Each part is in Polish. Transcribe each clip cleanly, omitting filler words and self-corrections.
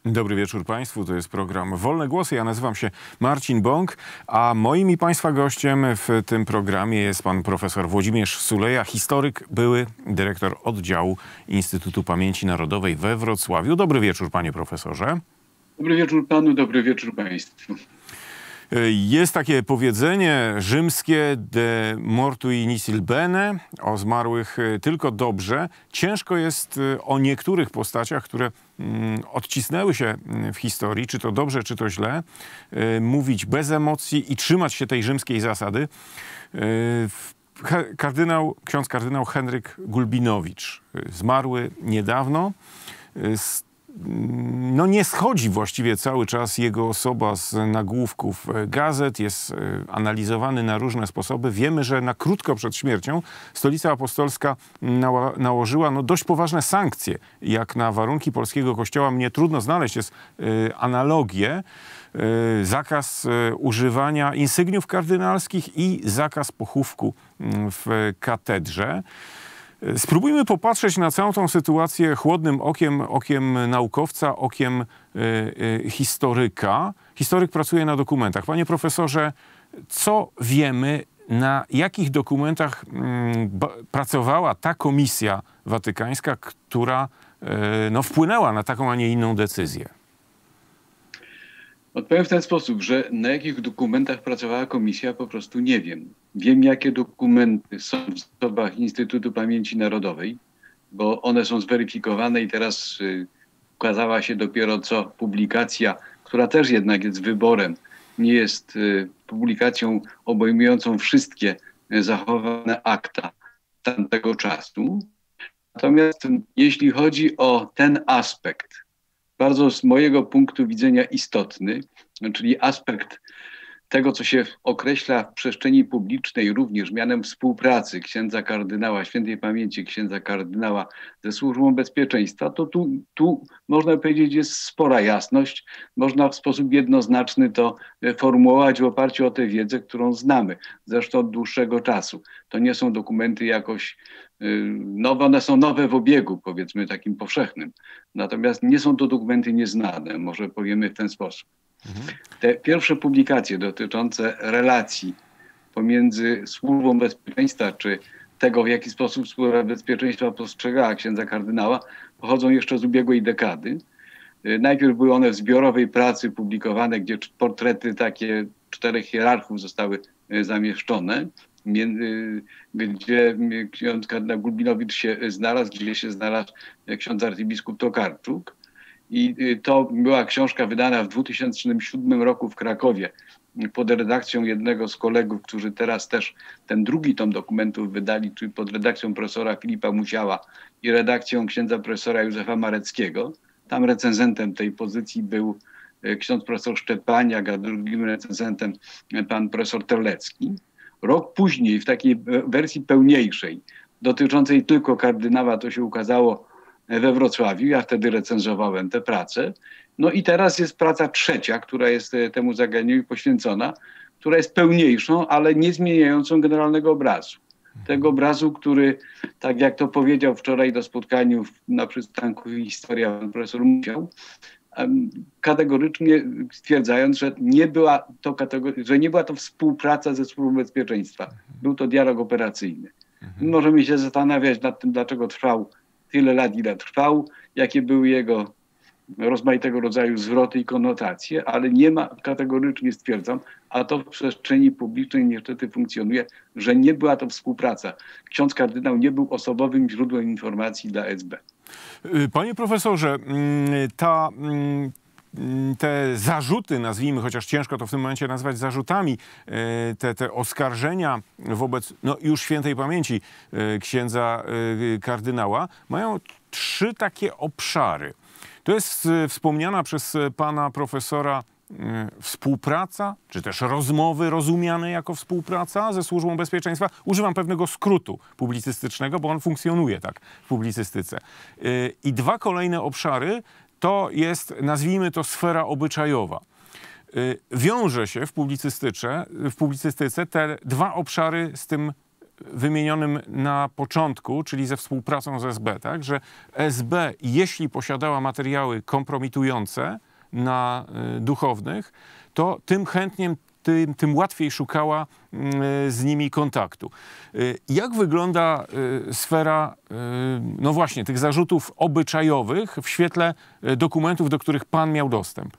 Dobry wieczór Państwu, to jest program Wolne Głosy. Ja nazywam się Marcin Bąk, a moim i Państwa gościem w tym programie jest pan profesor Włodzimierz Suleja, historyk, były dyrektor oddziału Instytutu Pamięci Narodowej we Wrocławiu. Dobry wieczór, panie profesorze. Dobry wieczór panu, dobry wieczór państwu. Jest takie powiedzenie rzymskie de mortui nihil bene, o zmarłych tylko dobrze. Ciężko jest o niektórych postaciach, które odcisnęły się w historii, czy to dobrze, czy to źle, mówić bez emocji i trzymać się tej rzymskiej zasady. Ksiądz kardynał Henryk Gulbinowicz, zmarły niedawno. No nie schodzi właściwie cały czas jego osoba z nagłówków gazet, jest analizowany na różne sposoby. Wiemy, że na krótko przed śmiercią Stolica Apostolska nałożyła dość poważne sankcje, jak na warunki polskiego kościoła. Mnie trudno znaleźć jest analogię. Zakaz używania insygniów kardynalskich i zakaz pochówku w katedrze. Spróbujmy popatrzeć na całą tą sytuację chłodnym okiem naukowca, okiem historyka. Historyk pracuje na dokumentach. Panie profesorze, co wiemy, na jakich dokumentach pracowała ta komisja watykańska, która wpłynęła na taką, a nie inną decyzję? Odpowiem w ten sposób, że na jakich dokumentach pracowała komisja, po prostu nie wiem. Wiem, jakie dokumenty są w zasobach Instytutu Pamięci Narodowej, bo one są zweryfikowane i teraz ukazała się dopiero co publikacja, która też jednak jest wyborem, nie jest publikacją obejmującą wszystkie zachowane akta tamtego czasu. Natomiast jeśli chodzi o ten aspekt, bardzo z mojego punktu widzenia istotny, czyli aspekt tego, co się określa w przestrzeni publicznej również mianem współpracy księdza kardynała, świętej pamięci księdza kardynała ze Służbą Bezpieczeństwa, to tu można powiedzieć jest spora jasność. Można w sposób jednoznaczny to formułować w oparciu o tę wiedzę, którą znamy, zresztą od dłuższego czasu. To nie są dokumenty jakoś nowe, one są nowe w obiegu, powiedzmy takim powszechnym. Natomiast nie są to dokumenty nieznane, może powiemy w ten sposób. Te pierwsze publikacje dotyczące relacji pomiędzy Służbą Bezpieczeństwa, czy tego, w jaki sposób Służba Bezpieczeństwa postrzegała księdza kardynała, pochodzą jeszcze z ubiegłej dekady. Najpierw były one w zbiorowej pracy publikowane, gdzie portrety takie 4 hierarchów zostały zamieszczone, gdzie ksiądz kardynał Gulbinowicz się znalazł, gdzie się znalazł ksiądz arcybiskup Tokarczuk. I to była książka wydana w 2007 roku w Krakowie pod redakcją jednego z kolegów, którzy teraz też ten drugi tom dokumentów wydali, czyli pod redakcją profesora Filipa Musiała i redakcją księdza profesora Józefa Mareckiego. Tam recenzentem tej pozycji był ksiądz profesor Szczepaniak, a drugim recenzentem pan profesor Terlecki. Rok później w takiej wersji pełniejszej, dotyczącej tylko kardynała, to się ukazało we Wrocławiu. Ja wtedy recenzowałem tę pracę. No i teraz jest praca trzecia, która jest temu zagadnieniu poświęcona, która jest pełniejszą, ale nie zmieniającą generalnego obrazu. Tego obrazu, który, tak jak to powiedział wczoraj na spotkaniu na przystanku Historia pan profesor Musiał, kategorycznie stwierdzając, że nie była to współpraca ze Służbą Bezpieczeństwa. Był to dialog operacyjny. Możemy się zastanawiać nad tym, dlaczego trwał tyle lat, ile trwał, jakie były jego rozmaitego rodzaju zwroty i konotacje, ale nie ma, kategorycznie stwierdzam, a to w przestrzeni publicznej niestety funkcjonuje, że nie była to współpraca. Ksiądz kardynał nie był osobowym źródłem informacji dla SB. Panie profesorze, te zarzuty, nazwijmy, chociaż ciężko to w tym momencie nazwać zarzutami, te oskarżenia wobec już świętej pamięci księdza kardynała mają 3 takie obszary. To jest wspomniana przez pana profesora współpraca, czy też rozmowy rozumiane jako współpraca ze Służbą Bezpieczeństwa. Używam pewnego skrótu publicystycznego, bo on funkcjonuje tak w publicystyce. I 2 kolejne obszary to jest, nazwijmy to, sfera obyczajowa. Wiąże się w publicystyce te 2 obszary z tym wymienionym na początku, czyli ze współpracą z SB, tak? Że SB, jeśli posiadała materiały kompromitujące na duchownych, to tym chętniej, tym łatwiej szukała z nimi kontaktu. Jak wygląda sfera, no właśnie, tych zarzutów obyczajowych w świetle dokumentów, do których pan miał dostęp?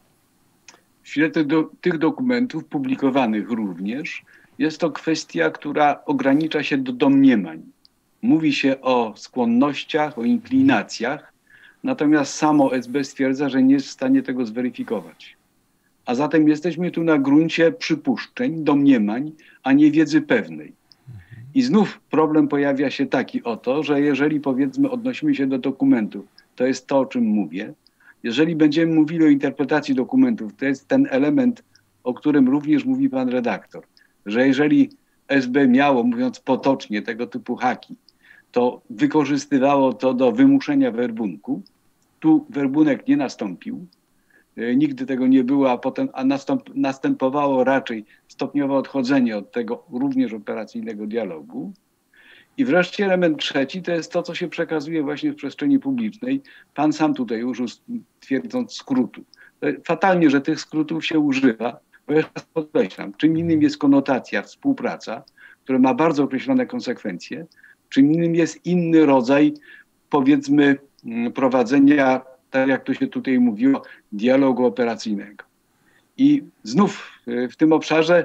W świetle tych dokumentów publikowanych również jest to kwestia, która ogranicza się do domniemań. Mówi się o skłonnościach, o inklinacjach, natomiast samo SB stwierdza, że nie jest w stanie tego zweryfikować. A zatem jesteśmy tu na gruncie przypuszczeń, domniemań, a nie wiedzy pewnej. I znów problem pojawia się taki oto, że jeżeli powiedzmy odnosimy się do dokumentów, to jest to, o czym mówię. Jeżeli będziemy mówili o interpretacji dokumentów, to jest ten element, o którym również mówi pan redaktor, że jeżeli SB miało, mówiąc potocznie, tego typu haki, to wykorzystywało to do wymuszenia werbunku. Tu werbunek nie nastąpił. Nigdy tego nie było, a następowało raczej stopniowe odchodzenie od tego również operacyjnego dialogu. I wreszcie element trzeci to jest to, co się przekazuje właśnie w przestrzeni publicznej. Pan sam tutaj użył, twierdząc skrótu. Fatalnie, że tych skrótów się używa, bo jeszcze raz podkreślam, czym innym jest konotacja, współpraca, która ma bardzo określone konsekwencje, czym innym jest inny rodzaj, powiedzmy, prowadzenia, tak jak to się tutaj mówiło, dialogu operacyjnego. I znów w tym obszarze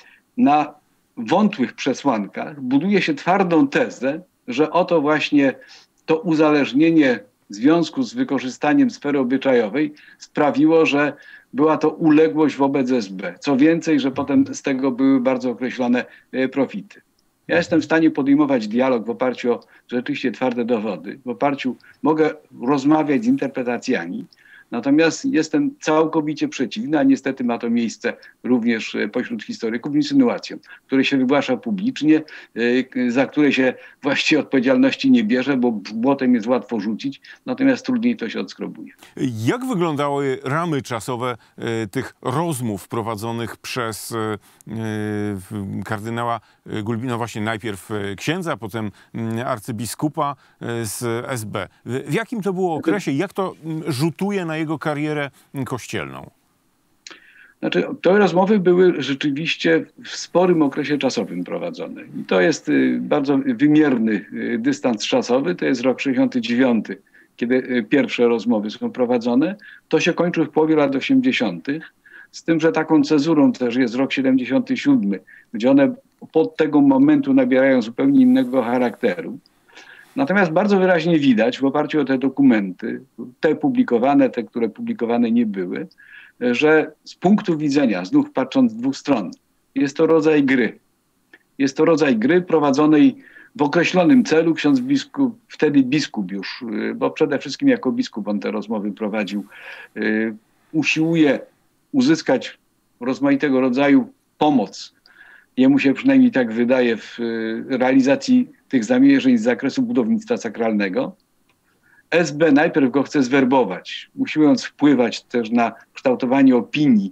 na wątłych przesłankach buduje się twardą tezę, że oto właśnie to uzależnienie w związku z wykorzystaniem sfery obyczajowej sprawiło, że była to uległość wobec SB. Co więcej, że potem z tego były bardzo określone profity. Ja jestem w stanie podejmować dialog w oparciu o rzeczywiście twarde dowody, w oparciu mogę rozmawiać z interpretacjami, natomiast jestem całkowicie przeciwny, a niestety ma to miejsce również pośród historyków, insynuacjom, które się wygłasza publicznie, za które się właściwie odpowiedzialności nie bierze, bo błotem jest łatwo rzucić, natomiast trudniej to się odskrobuje. Jak wyglądały ramy czasowe tych rozmów prowadzonych przez kardynała Gulbina, właśnie najpierw księdza, potem arcybiskupa z SB? W jakim to było okresie? Jak to rzutuje na jego karierę kościelną? Znaczy, te rozmowy były rzeczywiście w sporym okresie czasowym prowadzone. I to jest bardzo wymierny dystans czasowy, to jest rok 69, kiedy pierwsze rozmowy są prowadzone. To się kończy w połowie lat 80., z tym, że taką cezurą też jest rok 77, gdzie one od tego momentu nabierają zupełnie innego charakteru. Natomiast bardzo wyraźnie widać w oparciu o te dokumenty, te publikowane, te, które publikowane nie były, że z punktu widzenia, znów patrząc z dwóch stron, jest to rodzaj gry. Jest to rodzaj gry prowadzonej w określonym celu. Ksiądz biskup, wtedy biskup już, bo przede wszystkim jako biskup on te rozmowy prowadził, usiłuje uzyskać rozmaitego rodzaju pomoc. Jemu się przynajmniej tak wydaje w realizacji tych zamierzeń z zakresu budownictwa sakralnego. SB najpierw go chce zwerbować, usiłując wpływać też na kształtowanie opinii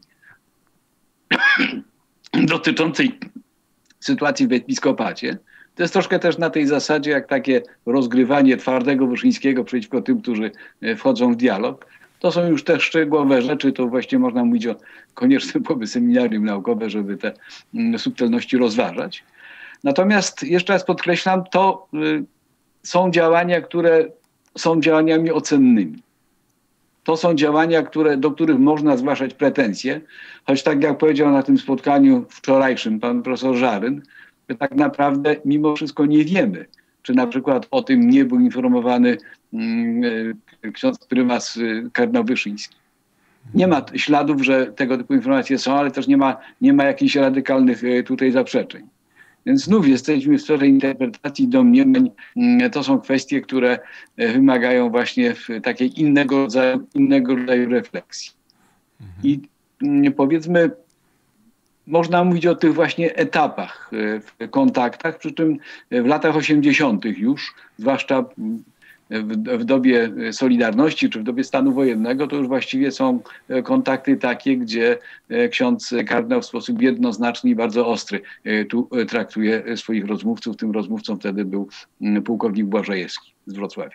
dotyczącej sytuacji w episkopacie. To jest troszkę też na tej zasadzie, jak takie rozgrywanie twardego Wyszyńskiego przeciwko tym, którzy wchodzą w dialog. To są już te szczegółowe rzeczy, to właściwie można mówić o koniecznym byłoby seminarium naukowe, żeby te subtelności rozważać. Natomiast jeszcze raz podkreślam, to są działania, które są działaniami ocennymi. To są działania, do których można zgłaszać pretensje, choć tak jak powiedział na tym spotkaniu wczorajszym pan profesor Żaryn, że tak naprawdę mimo wszystko nie wiemy, czy na przykład o tym nie był informowany ksiądz prymas kardynał Wyszyński. Nie ma śladów, że tego typu informacje są, ale też nie ma jakichś radykalnych tutaj zaprzeczeń. Więc znów jesteśmy w sferze interpretacji domniemań. To są kwestie, które wymagają właśnie takiej innego rodzaju refleksji. I powiedzmy, można mówić o tych właśnie etapach w kontaktach, przy czym w latach 80. już, zwłaszcza w dobie Solidarności czy w dobie stanu wojennego, to już właściwie są kontakty takie, gdzie ksiądz kardynał w sposób jednoznaczny i bardzo ostry tu traktuje swoich rozmówców. Tym rozmówcą wtedy był pułkownik Błażejewski z Wrocławia.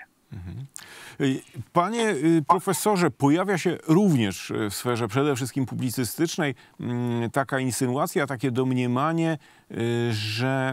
Panie profesorze, pojawia się również w sferze przede wszystkim publicystycznej taka insynuacja, takie domniemanie, że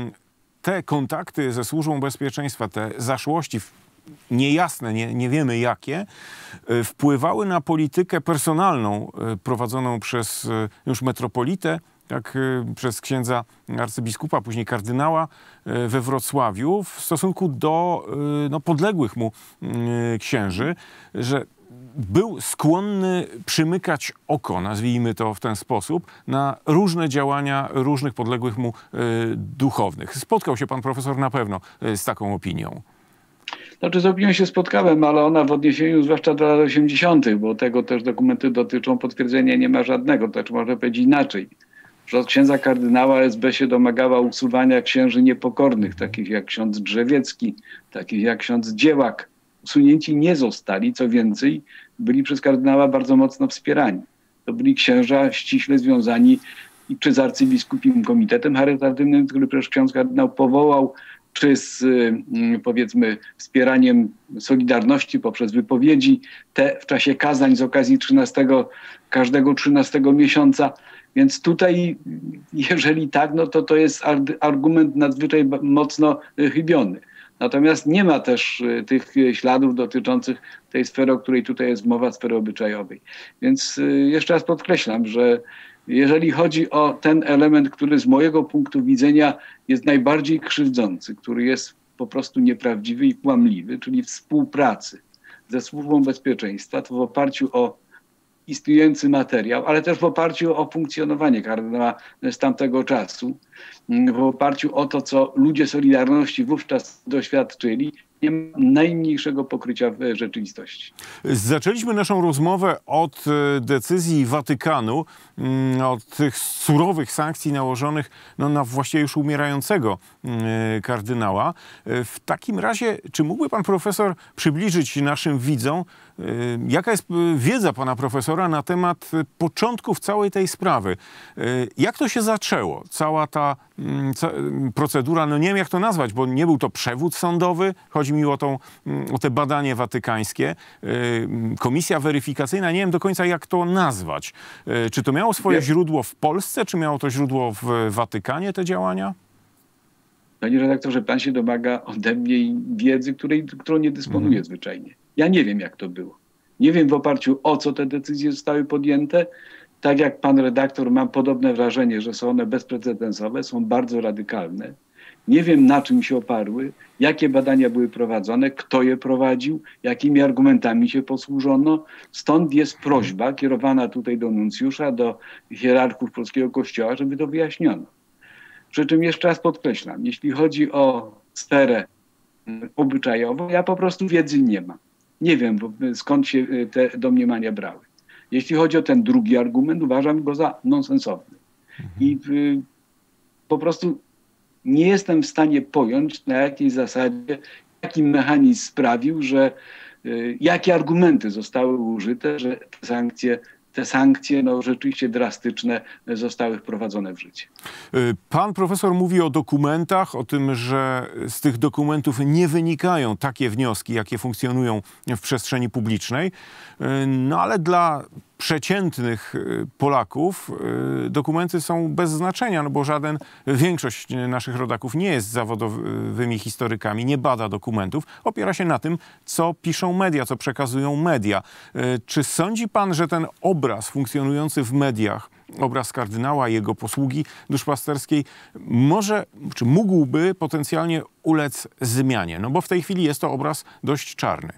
te kontakty ze Służbą Bezpieczeństwa, te zaszłości niejasne, nie wiemy jakie, wpływały na politykę personalną prowadzoną przez już metropolitę, tak, przez księdza arcybiskupa, później kardynała we Wrocławiu w stosunku do podległych mu księży, że był skłonny przymykać oko, nazwijmy to w ten sposób, na różne działania różnych podległych mu duchownych. Spotkał się pan profesor na pewno z taką opinią. Znaczy z opinią się spotkałem, ale ona w odniesieniu zwłaszcza do lat 80., bo tego też dokumenty dotyczą, potwierdzenia nie ma żadnego, to znaczy można powiedzieć inaczej. Że od księdza kardynała SB się domagała usuwania księży niepokornych, takich jak ksiądz Drzewiecki, takich jak ksiądz Dziełak. Usunięci nie zostali, co więcej, byli przez kardynała bardzo mocno wspierani. To byli księża ściśle związani czy z arcybiskupim komitetem charytatywnym, który przecież ksiądz kardynał powołał, czy z powiedzmy wspieraniem Solidarności poprzez wypowiedzi te w czasie kazań z okazji każdego 13 miesiąca. Więc tutaj, jeżeli tak, no to jest argument nadzwyczaj mocno chybiony. Natomiast nie ma też tych śladów dotyczących tej sfery, o której tutaj jest mowa, sfery obyczajowej. Więc jeszcze raz podkreślam, że jeżeli chodzi o ten element, który z mojego punktu widzenia jest najbardziej krzywdzący, który jest po prostu nieprawdziwy i kłamliwy, czyli współpracy ze Służbą Bezpieczeństwa, to w oparciu o istniejący materiał, ale też w oparciu o funkcjonowanie kardynała z tamtego czasu, w oparciu o to, co ludzie Solidarności wówczas doświadczyli, nie ma najmniejszego pokrycia w rzeczywistości. Zaczęliśmy naszą rozmowę od decyzji Watykanu, od tych surowych sankcji nałożonych na właściwie już umierającego kardynała. W takim razie, czy mógłby pan profesor przybliżyć naszym widzom, jaka jest wiedza pana profesora na temat początków całej tej sprawy? Jak to się zaczęło? Cała ta procedura, no nie wiem jak to nazwać, bo nie był to przewód sądowy, chodzi mi o te badanie watykańskie, komisja weryfikacyjna, nie wiem do końca jak to nazwać. Czy to miało swoje źródło w Polsce, czy miało to źródło w Watykanie, te działania? Panie redaktorze, pan się domaga ode mnie wiedzy, którą nie dysponuję zwyczajnie. Ja nie wiem, jak to było. Nie wiem w oparciu o co te decyzje zostały podjęte. Tak jak pan redaktor, mam podobne wrażenie, że są one bezprecedensowe, są bardzo radykalne. Nie wiem, na czym się oparły, jakie badania były prowadzone, kto je prowadził, jakimi argumentami się posłużono. Stąd jest prośba kierowana tutaj do nuncjusza, do hierarchów polskiego kościoła, żeby to wyjaśniono. Przy czym jeszcze raz podkreślam, jeśli chodzi o sferę obyczajową, ja po prostu wiedzy nie mam. Nie wiem, skąd się te domniemania brały. Jeśli chodzi o ten drugi argument, uważam go za nonsensowny. I po prostu nie jestem w stanie pojąć, na jakiej zasadzie, jaki mechanizm sprawił, że jakie argumenty zostały użyte, że te sankcje rzeczywiście drastyczne zostały wprowadzone w życie. Pan profesor mówi o dokumentach, o tym, że z tych dokumentów nie wynikają takie wnioski, jakie funkcjonują w przestrzeni publicznej. No ale dla przeciętnych Polaków dokumenty są bez znaczenia, no bo większość naszych rodaków nie jest zawodowymi historykami, nie bada dokumentów, opiera się na tym, co piszą media, co przekazują media. Czy sądzi pan, że ten obraz funkcjonujący w mediach, obraz kardynała i jego posługi duszpasterskiej czy mógłby potencjalnie ulec zmianie? No bo w tej chwili jest to obraz dość czarny.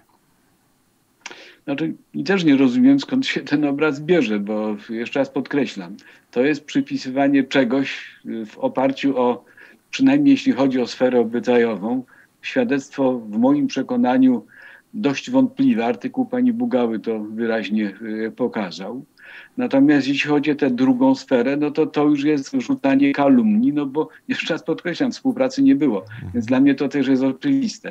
Znaczy, i też nie rozumiem, skąd się ten obraz bierze, bo jeszcze raz podkreślam, to jest przypisywanie czegoś w oparciu o, przynajmniej jeśli chodzi o sferę obyczajową, świadectwo w moim przekonaniu dość wątpliwe. Artykuł pani Bugały to wyraźnie pokazał. Natomiast jeśli chodzi o tę drugą sferę, no to już jest rzucanie kalumni, no bo jeszcze raz podkreślam, współpracy nie było. Więc dla mnie to też jest oczywiste.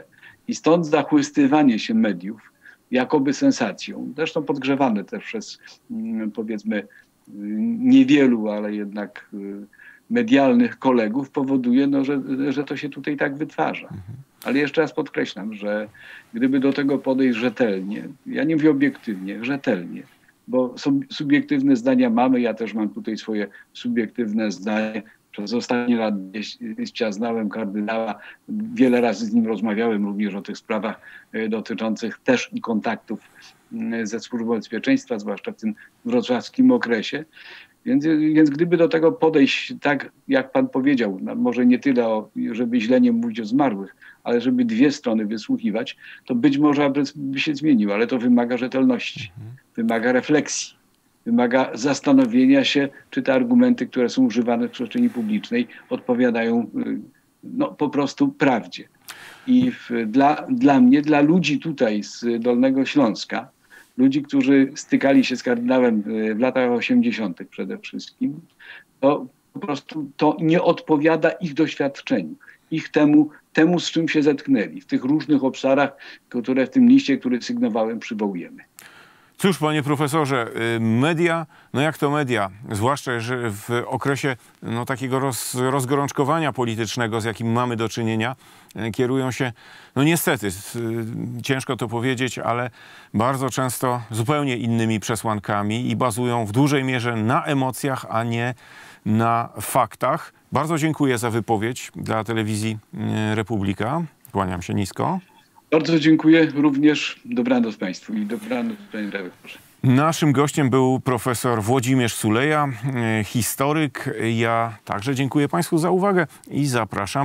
I stąd zachłystywanie się mediów jakoby sensacją, zresztą podgrzewane też przez, powiedzmy, niewielu, ale jednak medialnych kolegów, powoduje, no, że to się tutaj tak wytwarza. Ale jeszcze raz podkreślam, że gdyby do tego podejść rzetelnie, ja nie mówię obiektywnie, rzetelnie, bo subiektywne zdania mamy, ja też mam tutaj swoje subiektywne zdanie. Przez ostatnie lat znałem kardynała, wiele razy z nim rozmawiałem również o tych sprawach dotyczących też i kontaktów ze Służbą Bezpieczeństwa, zwłaszcza w tym wrocławskim okresie. Więc gdyby do tego podejść tak, jak pan powiedział, no może nie tyle, żeby źle nie mówić o zmarłych, ale żeby dwie strony wysłuchiwać, to być może by się zmienił, ale to wymaga rzetelności, wymaga refleksji, wymaga zastanowienia się, czy te argumenty, które są używane w przestrzeni publicznej, odpowiadają no, po prostu prawdzie. I dla mnie, dla ludzi tutaj z Dolnego Śląska, ludzi, którzy stykali się z kardynałem w latach 80. przede wszystkim, to po prostu to nie odpowiada ich doświadczeniu, ich temu, z czym się zetknęli w tych różnych obszarach, które w tym liście, który sygnowałem, przywołujemy. Cóż, panie profesorze, media, no jak to media, zwłaszcza że w okresie no, takiego rozgorączkowania politycznego, z jakim mamy do czynienia, kierują się, no niestety, ciężko to powiedzieć, ale bardzo często zupełnie innymi przesłankami i bazują w dużej mierze na emocjach, a nie na faktach. Bardzo dziękuję za wypowiedź dla telewizji Republika. Kłaniam się nisko. Bardzo dziękuję również. Dobranoc państwu i dobranoc, panie redaktorze. Naszym gościem był profesor Włodzimierz Suleja, historyk. Ja także dziękuję państwu za uwagę i zapraszam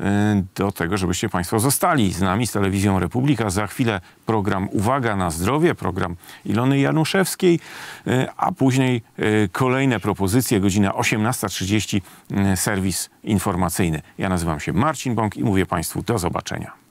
do tego, żebyście państwo zostali z nami, z Telewizją Republika. Za chwilę program Uwaga na zdrowie, program Ilony Januszewskiej, a później kolejne propozycje, godzina 18:30, serwis informacyjny. Ja nazywam się Marcin Bąk i mówię państwu do zobaczenia.